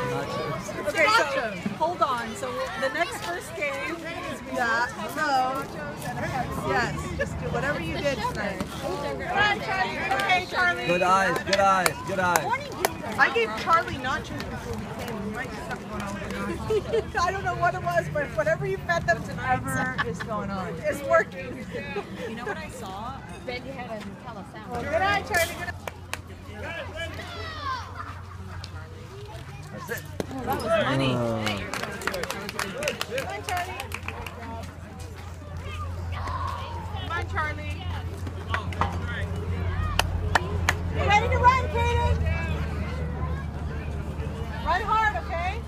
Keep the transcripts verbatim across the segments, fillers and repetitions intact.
Okay, so hold on. So the next first game is we yeah. So yes, just do whatever you did tonight. Okay, Charlie. Good eyes, good eyes, good eyes. I gave Charlie nachos before we came. You might have something going on with the nachos. I don't know what it was, but whatever you fed them tonight, whatever is going on, it's working. You know what I saw? Ben had a tell us sound. Well, good eye, Charlie. Good eye. That's it. Oh, that was money. Uh, Come on, Charlie. Come on, Charlie. You ready to run, Kaden? Run hard, okay?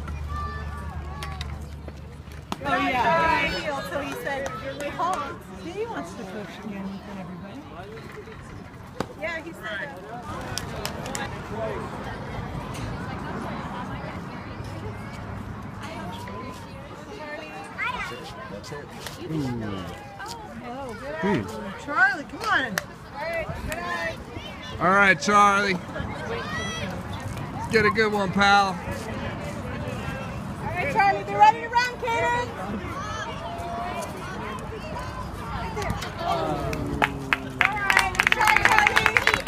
Oh, yeah. Right. So he said, we hope. He wants to coach again with everybody. Yeah, he said that. That's it. Oh, good eye. Charlie, come on. All right, good eye. All right, Charlie. Let's get a good one, pal. All right, Charlie, be ready to run, Kaden. Right there. All right, let's try, Charlie.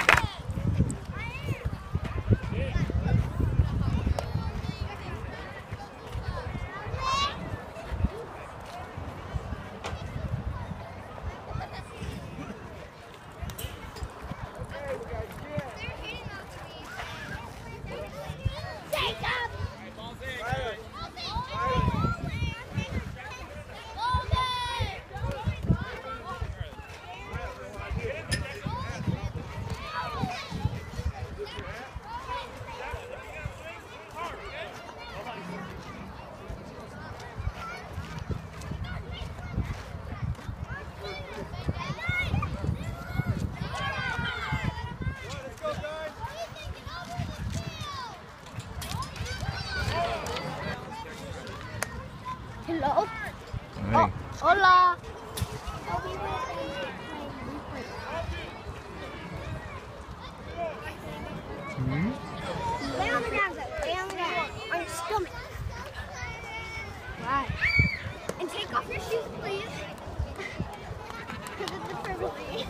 Hello. Hey. Oh, hola. Hmm? Lay on the ground, guys. Lay on the ground. On your stomach. Right. And take off your shoes, please. Because it's a privacy.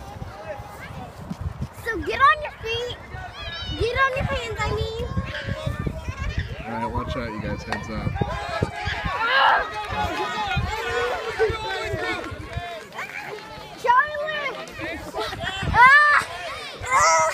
So get on your feet. Get on your hands, I mean. All right, watch out, you guys. Heads up. Charlie! Ah! Ah!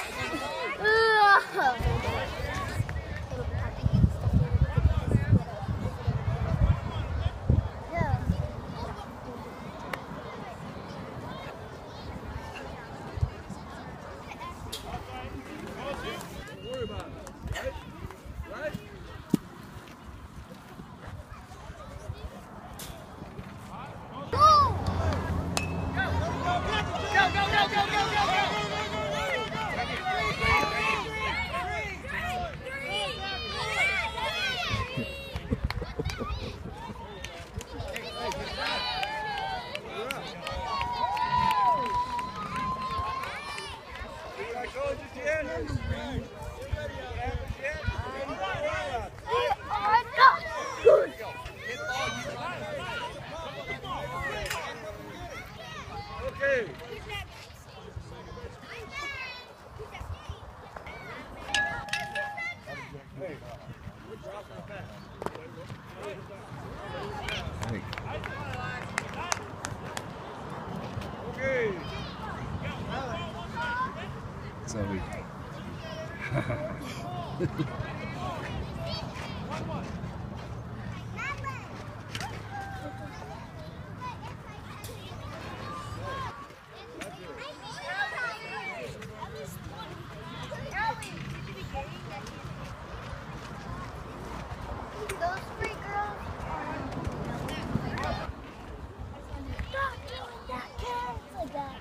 Zoe. Those three girls are... Stop doing that, kids! Like that.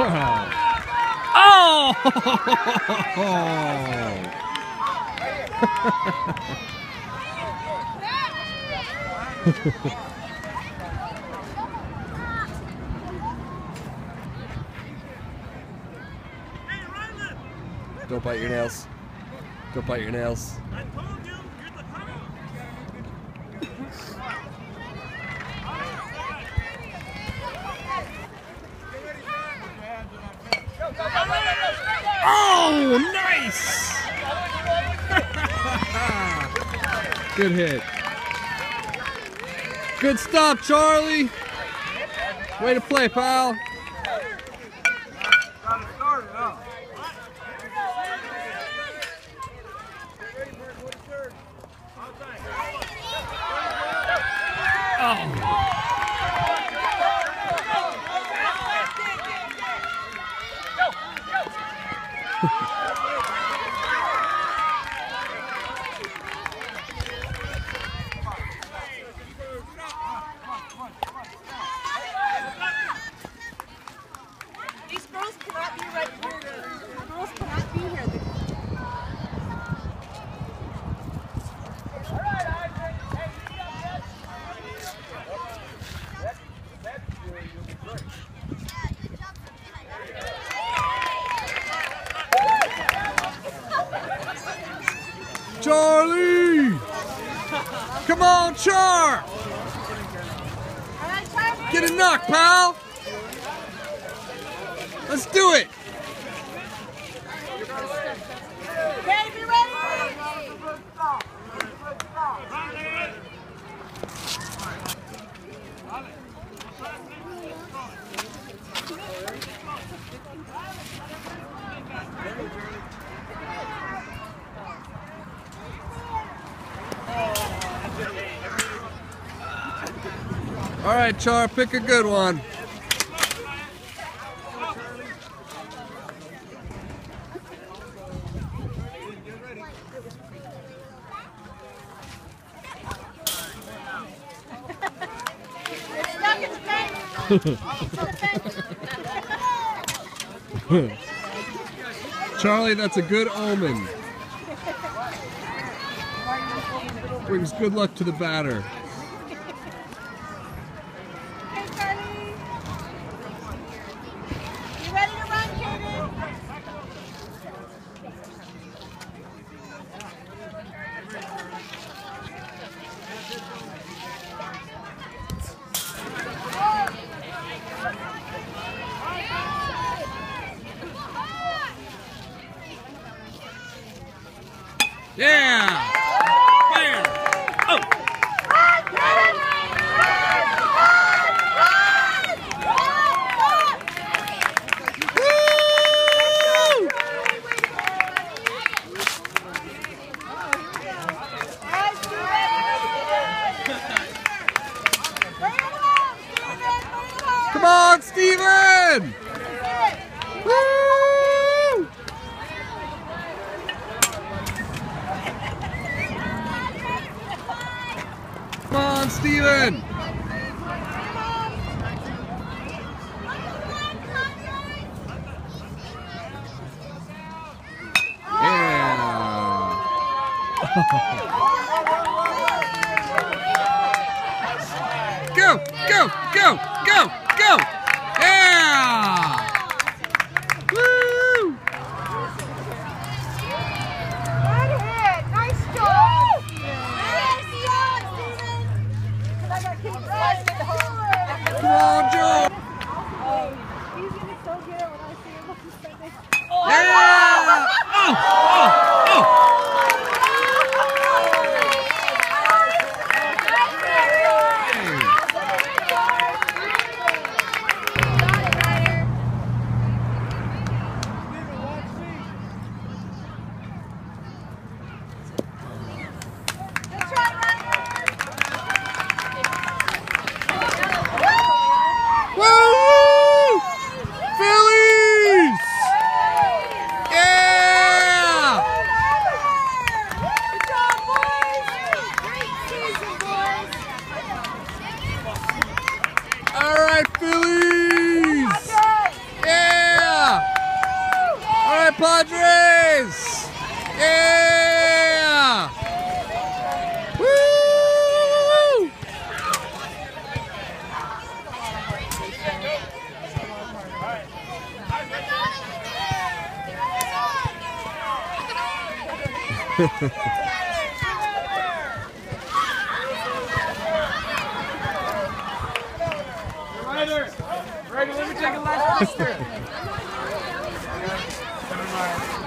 Oh! Don't bite your nails. Don't bite your nails. Oh, nice! Good hit. Good stop, Charlie. Way to play, pal. These girls cannot be right here. The girls cannot be here. Charlie! Come on, Char! Get a knock, pal! Let's do it! Okay, be ready! All right, Char, pick a good one. Charlie, that's a good omen. Brings good luck to the batter. Okay, Charlie. You ready to run, Kaden? Yeah! Bam! Oh! Woo! Come on, Steven! Woo! Come on, Steven! Yeah! Go, go, go, go, go! Yeah! Woo! Good hit. Nice job. Nice job, Steven. I got kicked right in the hole. Come on, Joe! Oh, he's gonna so get it when I see him on the second. Yeah! Oh! Oh! Oh! Padres! Yeah! Woo! Ryder, Ryder, let me take a last picture. Never mind.